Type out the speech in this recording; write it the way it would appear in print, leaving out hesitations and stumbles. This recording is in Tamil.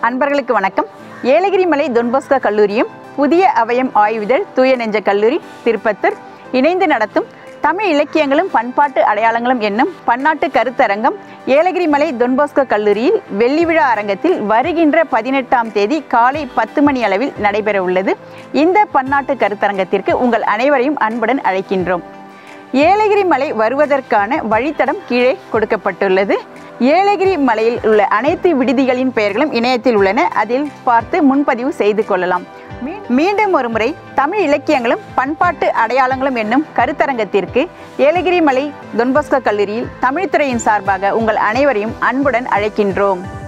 அன்பர்களுக்கு வணக்கம். ஏலகிரி மலை தொன்பொஸ்கோ கல்லூரியும் புதிய அவயம் ஆய்விதழ் தூய நெஞ்ச கல்லூரி திருப்பத்தூர் இணைந்து நடத்தும் தமிழ் இலக்கியங்களும் பண்பாட்டு அடையாளங்களும் என்னும் பன்னாட்டு கருத்தரங்கம் ஏலகிரி மலை தொன்பொஸ்கோ கல்லூரியில் வெள்ளி விழா அரங்கத்தில் வருகின்ற 18ஆம் தேதி காலை 10 மணி அளவில் நடைபெற உள்ளது. இந்த பன்னாட்டு கருத்தரங்கத்திற்கு உங்கள் அனைவரையும் அன்புடன் அழைக்கின்றோம். ஏலகிரி மலை வருவதற்கான வழித்தடம் கீழே கொடுக்கப்பட்டுள்ளது. ஏலகிரி மலையில் உள்ள அனைத்து விடுதிகளின் பெயர்களும் இணையத்தில் உள்ளன. அதில் பார்த்து முன்பதிவு செய்து கொள்ளலாம். மீண்டும் ஒரு முறை தமிழ் இலக்கியங்களும் பண்பாட்டு அடையாளங்களும் என்னும் கருத்தரங்கத்திற்கு ஏலகிரி மலை தொன்பொஸ்கோ கல்லூரியில் தமிழ்துறையின் சார்பாக உங்கள் அனைவரையும் அன்புடன் அழைக்கின்றோம்.